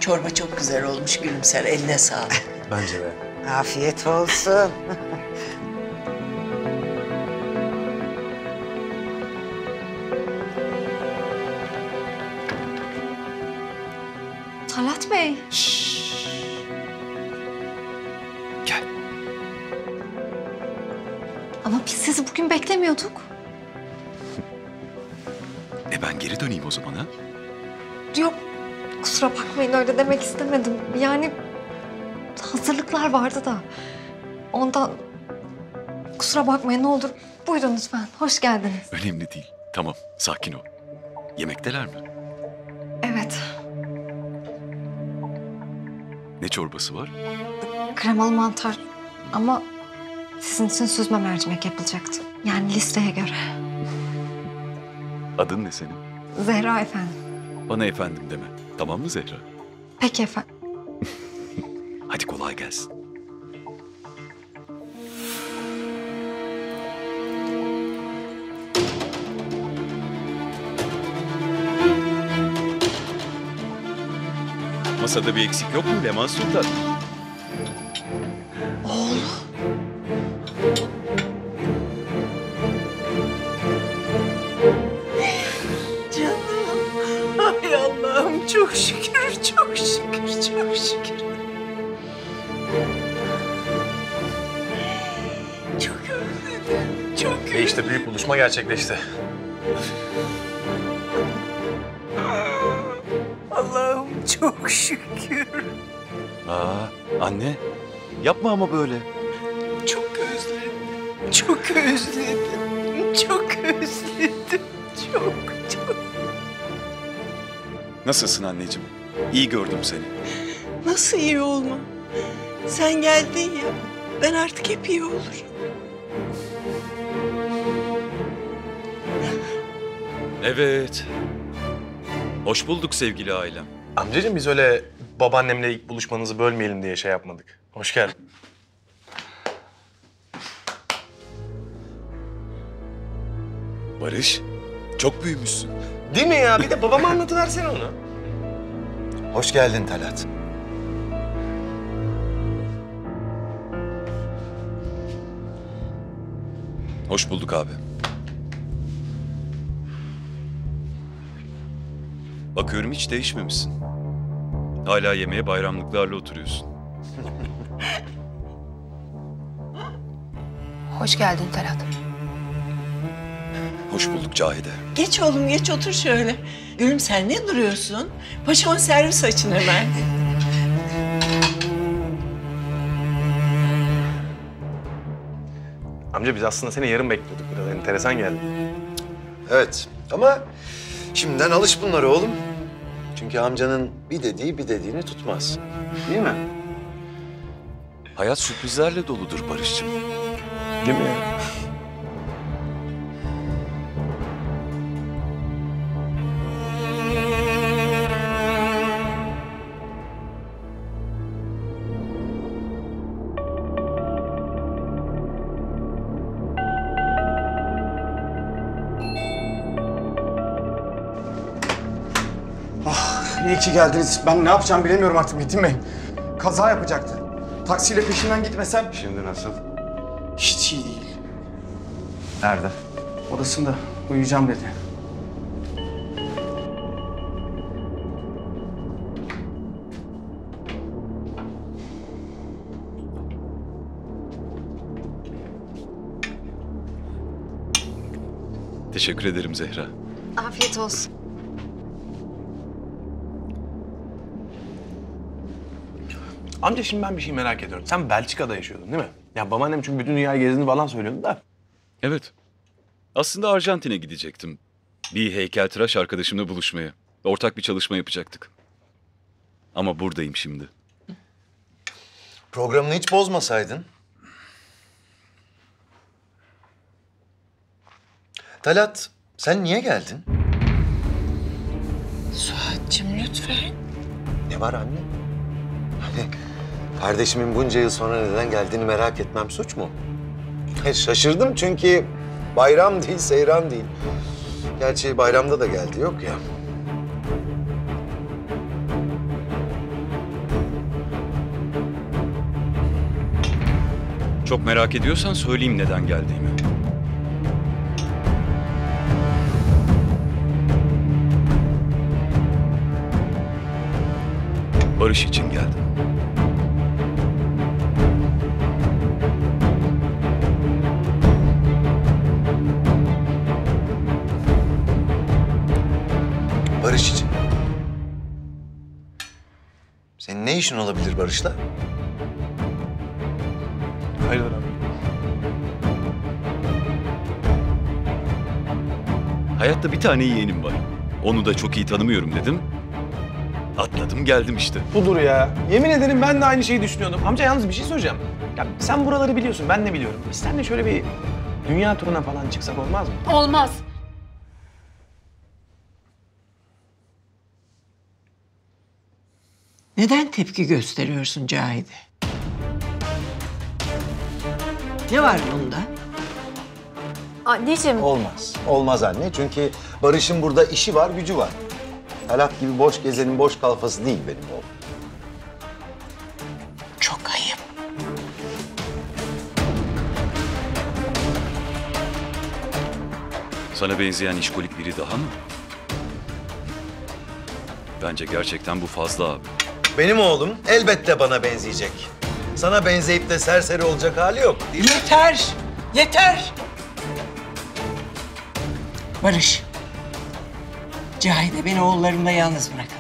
Çorba çok güzel olmuş Gülümser. Eline sağlık. Bence de. Afiyet olsun. Talat Bey. Gel. Ama biz sizi bugün beklemiyorduk. Ben geri döneyim o zaman ha? Yok, kusura bakmayın öyle demek istemedim. Yani hazırlıklar vardı da. Ondan kusura bakmayın ne olur. Buyurun lütfen, hoş geldiniz. Önemli değil. Tamam, sakin ol. Yemekteler mi? Evet, Ne çorbası var? kremalı mantar ama sizin için süzme mercimek yapılacaktı. Yani listeye göre. Adın ne senin? Zehra efendim. Bana efendim deme. Tamam mı Zehra? Peki efendim. Hadi kolay gelsin. Masada bir eksik yok mu Leman Sultan? Canım. Ay Allah'ım çok şükür, çok şükür, çok şükür. Çok özledim, çok özledim. Ve işte büyük buluşma gerçekleşti. Allah'ım çok şükür. Anne, yapma ama böyle. Çok özledim, çok özledim, çok özledim. Çok, çok. Nasılsın anneciğim? İyi gördüm seni. Nasıl iyi olma? Sen geldin ya, ben artık hep iyi olurum. Evet. Hoş bulduk sevgili ailem. Amcacığım biz öyle babaannemle ilk buluşmanızı bölmeyelim diye şey yapmadık. Hoş geldin. Barış, çok büyümüşsün. Değil mi ya? Bir de babama anlatıversene onu. Hoş geldin Talat. Hoş bulduk abi. Bakıyorum hiç değişmemişsin. Hala yemeğe bayramlıklarla oturuyorsun. Hoş geldin Talat. Hoş bulduk Cahide. Geç oğlum, geç otur şöyle. Gülüm sen ne duruyorsun? Paşama servis açın hemen. Amca biz aslında seni yarın bekliyorduk. Biraz enteresan geldi. Evet ama şimdiden alış bunlara oğlum. Çünkü amcanın bir dediği bir dediğini tutmaz. Değil mi? Hayat sürprizlerle doludur Barış'cığım. Değil mi ya? İyi ki geldiniz. Ben ne yapacağımı bilemiyorum artık Metin Bey. Kaza yapacaktı. Taksiyle peşinden gitmesem Şimdi nasıl? hiç iyi değil. Nerede? Odasında uyuyacağım dedi. Teşekkür ederim Zehra. Afiyet olsun. Amca şimdi ben bir şey merak ediyorum. Sen Belçika'da yaşıyordun değil mi? Ya babaannem çünkü bütün dünyayı gezdiğini falan söylüyordu da. Evet. Aslında Arjantin'e gidecektim. Bir heykeltıraş arkadaşımla buluşmaya. Ortak bir çalışma yapacaktık. Ama buradayım şimdi. Programını hiç bozmasaydın. Talat, sen niye geldin? Suat'cığım lütfen. Ne var anne? Hani kardeşimin bunca yıl sonra neden geldiğini merak etmem suç mu? Şaşırdım çünkü bayram değil, seyran değil. Gerçi bayramda da geldi, yok ya. Çok merak ediyorsan söyleyeyim neden geldiğimi. Barış için geldim. Barış için. Senin ne işin olabilir Barış'la? Hayırdır abi? Hayatta bir tane yeğenim var. Onu da çok iyi tanımıyorum dedim. Atladım geldim işte. Budur ya. Yemin ederim ben de aynı şeyi düşünüyordum. Amca yalnız bir şey söyleyeceğim. Ya sen buraları biliyorsun, ben de biliyorum. Biz seninle şöyle bir dünya turuna falan çıksak olmaz mı? Olmaz. Neden tepki gösteriyorsun Cahide? Ne var bunda? Anneciğim. Olmaz. Olmaz anne. Çünkü Barış'ın burada işi var, gücü var. Talat gibi boş gezenin boş kalfası değil benim oğlum. Çok ayıp. Sana benzeyen işkolik biri daha mı? Bence gerçekten bu fazla abi. Benim oğlum elbette bana benzeyecek. Sana benzeyip de serseri olacak hali yok, değil mi? Yeter! Yeter! Barış. Cahide beni oğullarımla yalnız bırak.